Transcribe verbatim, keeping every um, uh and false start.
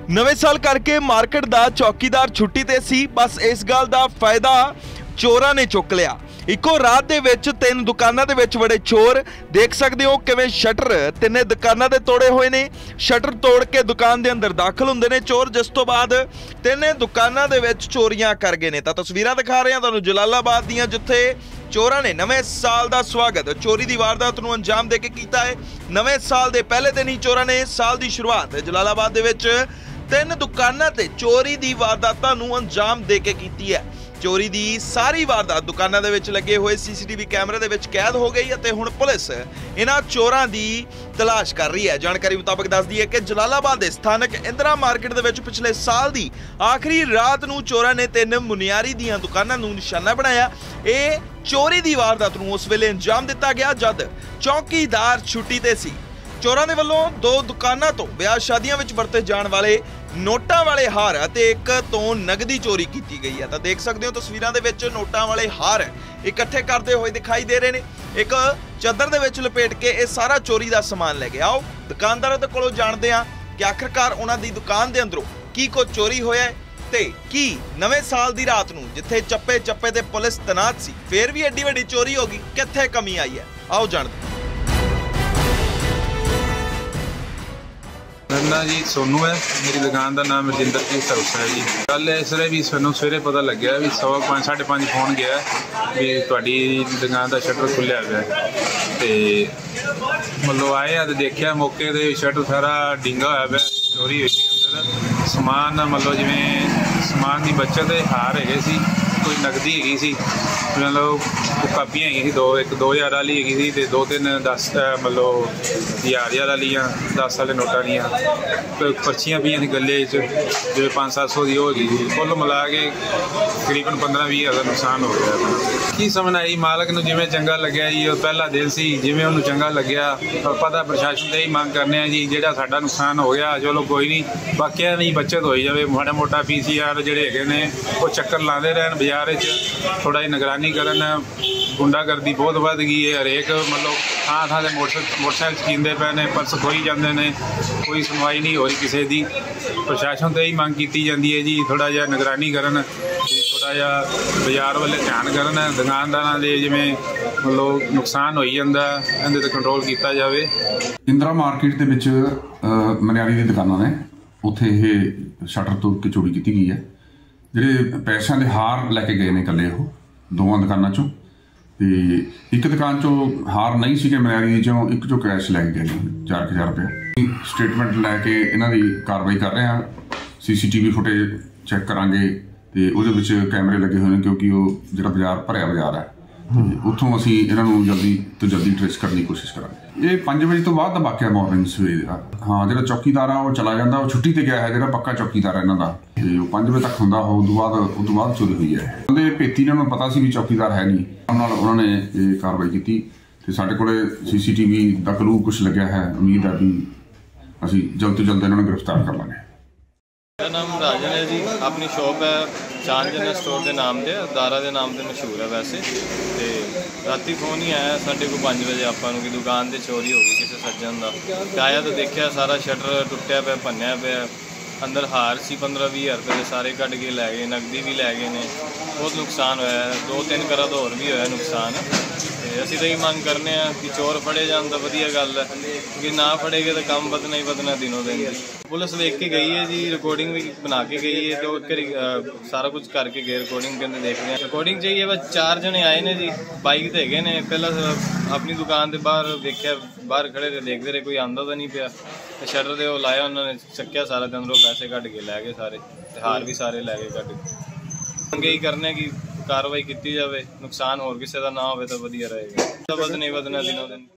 नवे साल करके मार्केट दा चौकीदार छुट्टी ते सी। बस इस गल दा फायदा चोरां ने चुक लिया। इको रात दे विच तीन दुकानां दे विच बड़े चोर। देख सकते हो किवें शटर तिन्ने दुकानां दे तोड़े हुए ने। शटर तोड़ के दुकान दे अंदर दाखल हुंदे ने चोर, जिस तो बाद तिन्ने दुकानां दे विच चोरियां कर गए ने। तां तस्वीरां दिखा रहे हैं तुहानूं जलालाबाद दीयां, जिथे चोरां ने नवे साल दा स्वागत चोरी दी वारदात नूं अंजाम दे के कीता है। नवे साल दे पहले दिन ही चोरां ने साल दी शुरुआत जलालाबाद दे विच तीन दुकानां ते चोरी दी वारदातां नूं अंजाम दे के कीती है। चोरी दी सारी वारदात दुकानां दे विच लगे हुए सीसीटीवी कैमरे दे विच कैद हो गई है। हुण पुलिस इन्हां चोरां दी तलाश कर रही है। जानकारी मुताबिक दसदी है कि जलालाबाद दे स्थानक इंदिरा मार्केट दे विच पिछले साल दी आखिरी रात नूं चोरां ने तीन मुनियारी दीयां दुकानां नूं निशाना बनाया। ये चोरी दी वारदात नूं उस वेले अंजाम दिता गया जद चौकीदार छुट्टी ते सी। चोरां दे वल्लों दो दुकानां तो ब्याह शादियां विच वरते जाण वाले नोटां वाले हार ते एक तो नगदी चोरी की गई है। तो देख सकते हो तस्वीरां दे विच नोटां वाले हार इकट्ठे करते हुए दिखाई दे रहे हैं। एक चादर दे विच लपेट के ये सारा चोरी का समान ले गए। आओ दुकानदारों दे कोलों जानते हैं कि आखिरकार उन्हां दी दुकान दे अंदरों की कुछ चोरी होया है ते की नवे साल दी रात नूं जिथे चप्पे चप्पे ते पुलिस तैनात सी फिर भी एड्डी वड्डी चोरी हो गई, कित्थे कमी आई है। आओ जानते हैं। मेरा जी सोनू है, मेरी दुकान का नाम रजिंदरजीत सरोसा है जी। कल इस तरह भी सूँ सवेरे पता लग्या भी सवा पाँच साढ़े पाँच फोन गया भी तुहाडी दुकान का शटर खुलिया हुआ है। मतलब आए तो देखा मौके पर शटर सारा डिंगा हुआ है, चोरी हुई अंदर समान मतलब जिमें समान की बचत हार है सी, कोई नकदी हैगी सी, मतलब कापियां हैगी सी दो एक दो हज़ार वाली हैगी सी ते दो तीन दस मतलब हज़ार हज़ार वालियां दस वाले नोटां दियां पर्चियां पियां सी गले जिवें पाँच सत्त सौ की होगी। कुल मिला के तकरीबन पंद्रह भी हज़ार नुकसान हो गया। की समझ आई मालक नूं जिवें चंगा लग्या जी, पहला दिन सी जिवें उन्होंने चंगा लग्या। पता प्रशासन ते ही मंग करने जी जिहड़ा साडा नुकसान हो गया चलो कोई नहीं, बाकियां दी बचत होई जावे। माड़ा मोटा पी सी आर जिहड़े हैगे ने वो चक्कर लाते रहन बाजार थोड़ा जी निगरानी करन। गुंडागर्दी बहुत वध गई है, हरेक मतलब थां थां से मोटरसाइकिल मोटरसाइकिल छकींदे पे ने, पर्स खोई जाते हैं, कोई सुनवाई नहीं हो रही किसी की। प्रशासन तो यही मंग की जाती है जी थोड़ा जिहा निगरानी करन, थोड़ा जिहा बाजार वाले ध्यान करन, दुकानदारां दे जिवें मतलब नुकसान होई जांदा इहदे ते कंट्रोल किया जाए। इंदिरा मार्केट दे विच मनियारी दी दुकानां ने, उत्थे इह शटर तोड़ के चोरी की गई है। ਜਿਹੜੇ ਪੈਸਿਆਂ ਦੇ ਹਾਰ ਲੈ ਕੇ ਗਏ ਨੇ ਇਕੱਲੇ ਉਹ ਦੋਵਾਂ ਦੁਕਾਨਾਂ ਚੋਂ, ਤੇ ਇੱਕ ਦੁਕਾਨ ਚੋਂ ਹਾਰ ਨਹੀਂ ਸੀਗੇ ਮਨਿਆਰੀ ਚੋਂ, ਇੱਕ ਚੋਂ ਕੈਸ਼ ਲੈ ਕੇ ਗਏ ਨੇ ਚਾਰ ਹਜ਼ਾਰ ਰੁਪਏ। ਸਟੇਟਮੈਂਟ ਲੈ ਕੇ ਇਹਨਾਂ ਦੀ ਕਾਰਵਾਈ ਕਰ ਰਹੇ ਹਾਂ। ਸੀਸੀਟੀਵੀ ਫੁਟੇਜ ਚੈੱਕ ਕਰਾਂਗੇ ਤੇ ਉਹਦੇ ਵਿੱਚ ਕੈਮਰੇ ਲੱਗੇ ਹੋਏ ਨੇ ਕਿਉਂਕਿ ਉਹ ਜਿਹੜਾ ਬਾਜ਼ਾਰ ਭਰਿਆ ਬਾਜ਼ਾਰ ਹੈ, ਉੱਥੋਂ ਅਸੀਂ ਇਹਨਾਂ ਨੂੰ ਜਲਦੀ ਤੋਂ ਜਲਦੀ ਟ੍ਰੇਸ ਕਰਨ ਦੀ ਕੋਸ਼ਿਸ਼ ਕਰਾਂਗੇ। ਇਹ ਪੰਜ ਵਜੇ ਤੋਂ ਬਾਅਦ ਦਾ ਵਾਕਿਆ ਮਾਰਨਿੰਗ ਸਵੇਰੇ ਦਾ। ਹਾਂ, ਜਿਹੜਾ ਚੌਕੀਦਾਰ ਆ ਉਹ ਚਲਾ ਜਾਂਦਾ, ਉਹ ਛੁੱਟੀ ਤੇ ਗਿਆ ਹੈ ਜਿਹੜਾ ਪੱਕਾ ਚੌਕੀਦਾਰ ਹੈ ਇਹਨਾਂ ਦਾ, ਤੇ ਉਹ ਪੰਜ ਵਜੇ ਤੱਕ ਹੁੰਦਾ। ਉਹ ਤੋਂ ਬਾਅਦ ਉਹ ਤੋਂ ਬਾਅਦ ਚੋਰੀ ਹੋਈ ਹੈ। ਉਹਦੇ ਭੇਤੀ ਇਹਨਾਂ ਨੂੰ ਪਤਾ ਸੀ ਵੀ ਚੌਕੀਦਾਰ ਹੈ ਨਹੀਂ, ਉਹਨਾਂ ਨਾਲ ਉਹਨਾਂ ਨੇ ਇਹ ਕਾਰਵਾਈ ਕੀਤੀ ਤੇ ਸਾਡੇ ਕੋਲੇ ਸੀਸੀਟੀਵੀ ਦਾ ਕਲੂ ਕੁਛ ਲੱਗਿਆ ਹੈ। ਉਮੀਦ ਹੈ ਵੀ ਅਸੀਂ ਜਲਦ ਤੋਂ ਜਲਦ ਇਹਨਾਂ ਨੂੰ ਗ੍ਰਿਫਤਾਰ ਕਰ ਲਾਂਗੇ। मेरा नाम राजन है जी, अपनी शॉप है चांद जनरल स्टोर के नाम से, दारा के नाम से मशहूर है वैसे। तो रात फोन ही आया साढ़े को पाँच बजे आपको कि दुकान से चोरी हो गई किसी सज्जन का। तो आया तो देखा सारा शटर टुटिया पे भन्या पे, अंदर हार सी पंद्रह भी हज़ार रुपये सारे कट के लै गए, नकदी भी लै गए ने, बहुत नुकसान होया। दो तीन करा तो होर भी होया नुकसान। ਅਸੀਂ ਤਾਂ ਇਹ ਮੰਗ ਕਰਨੇ ਆ ਕਿ ਚੋਰ ਫੜੇ ਜਾਣ ਤਾਂ ਵਧੀਆ ਗੱਲ ਹੈ, ਕਿ ਨਾ ਫੜੇਗੇ ਤਾਂ ਕੰਮ ਵਧਣਾ ਹੀ ਵਧਣਾ ਦਿਨੋਂ ਦਿਨ। ਪੁਲਿਸ ਵੇਖ ਕੇ ਗਈ ਹੈ ਜੀ, ਰਿਕਾਰਡਿੰਗ ਵੀ ਬਣਾ ਕੇ ਗਈ ਹੈ, ਤੇ ਸਾਰਾ ਕੁਝ ਕਰਕੇ ਗਏ। ਰਿਕਾਰਡਿੰਗ ਕਹਿੰਦੇ ਦੇਖਦੇ ਆ, ਰਿਕਾਰਡਿੰਗ ਚਾਹੀਏ। ਬਸ ਚਾਰ ਜਣੇ ਆਏ ਨੇ ਜੀ, ਬਾਈਕ ਤੇ ਹੈਗੇ ਨੇ। ਪਹਿਲਾਂ ਆਪਣੀ ਦੁਕਾਨ ਦੇ ਬਾਹਰ ਵੇਖਿਆ, ਬਾਹਰ ਖੜੇ ਤੇ ਦੇਖਦੇ ਰਹੇ ਕੋਈ ਆਂਦਾ ਤਾਂ ਨਹੀਂ ਪਿਆ, ਤੇ ਸ਼ਟਰ ਦੇ ਉਹ ਲਾਇਆ, ਉਹਨਾਂ ਨੇ ਚੱਕਿਆ ਸਾਰਾ ਤੇ ਅੰਦਰੋਂ ਪੈਸੇ ਕੱਢ ਕੇ ਲੈ ਗਏ ਸਾਰੇ, ਤੇ ਹਾਰ ਵੀ ਸਾਰੇ ਲੈ ਗਏ ਕੱਢ ਕੇ। ਮੰਗੇ ਹੀ ਕਰਨੇ ਕਿ ਕਾਰਵਾਈ ਕੀਤੀ ਜਾਵੇ, ਨੁਕਸਾਨ ਹੋਰ ਕਿਸੇ ਦਾ ਨਾ ਹੋਵੇ ਤਾਂ ਵਧੀਆ ਰਹੇਗਾ। ਤਾਂ ਵਧਣਾ ਹੀ ਵਧਣਾ ਦਿਨੋਂ ਦਿਨ।